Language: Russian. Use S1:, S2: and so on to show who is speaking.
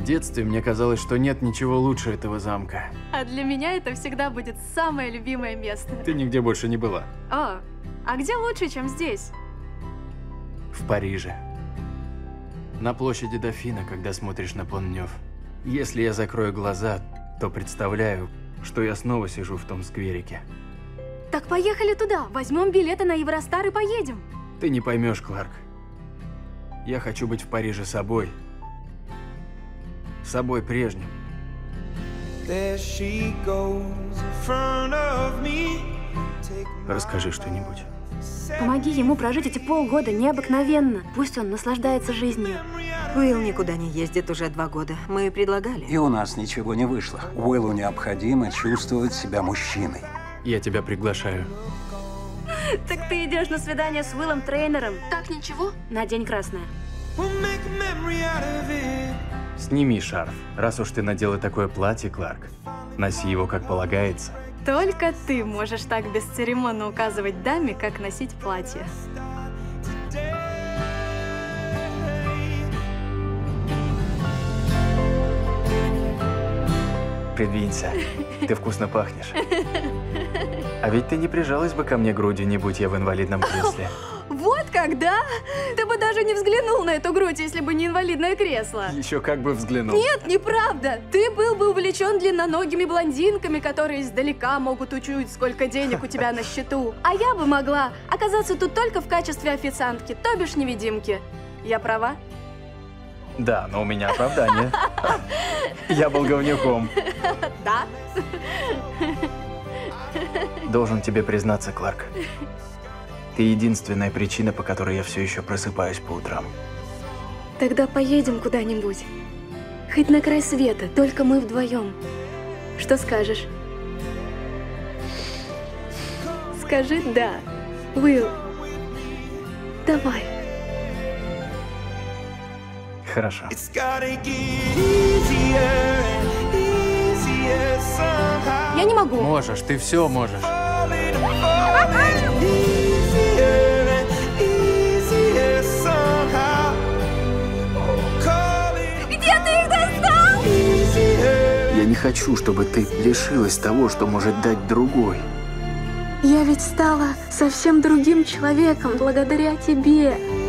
S1: детстве мне казалось, что нет ничего лучше этого замка.
S2: А для меня это всегда будет самое любимое место.
S1: Ты нигде больше не была.
S2: О, а где лучше, чем здесь?
S1: В Париже. На площади Дофина, когда смотришь на Пон-Нёв. Если я закрою глаза, то представляю, что я снова сижу в том скверике.
S2: Так поехали туда, возьмем билеты на Евростар и поедем.
S1: Ты не поймешь, Кларк. Я хочу быть в Париже собой. Собой прежним. Расскажи что-нибудь.
S2: Помоги ему прожить эти полгода необыкновенно. Пусть он наслаждается жизнью.
S3: Уилл никуда не ездит уже 2 года. Мы предлагали.
S4: И у нас ничего не вышло. Уиллу необходимо чувствовать себя мужчиной.
S1: Я тебя приглашаю.
S2: Так ты идешь на свидание с Уиллом Трейнером. Так ничего? Надень красное.
S1: Сними шарф. Раз уж ты надела такое платье, Кларк, носи его как полагается.
S2: Только ты можешь так бесцеремонно указывать даме, как носить платье.
S1: Придвинься. Ты вкусно пахнешь. А ведь ты не прижалась бы ко мне грудью, не будь я в инвалидном кресле.
S2: Вот когда? Ты бы даже не взглянул на эту грудь, если бы не инвалидное кресло.
S1: Еще как бы взглянул.
S2: Нет, неправда. Ты был бы увлечен длинноногими блондинками, которые издалека могут учуять, сколько денег у тебя на счету. А я бы могла оказаться тут только в качестве официантки, то бишь невидимки. Я права?
S1: Да, но у меня оправдание. Я был говнюком.
S2: Да?
S1: Должен тебе признаться, Кларк. Ты единственная причина, по которой я все еще просыпаюсь по утрам.
S2: Тогда поедем куда-нибудь. Хоть на край света, только мы вдвоем. Что скажешь? Скажи «да». Уилл, давай.
S1: Хорошо.
S2: Я не могу.
S1: Можешь, ты все можешь.
S2: Где ты их достал?
S1: Я не хочу, чтобы ты лишилась того, что может дать другой.
S2: Я ведь стала совсем другим человеком благодаря тебе.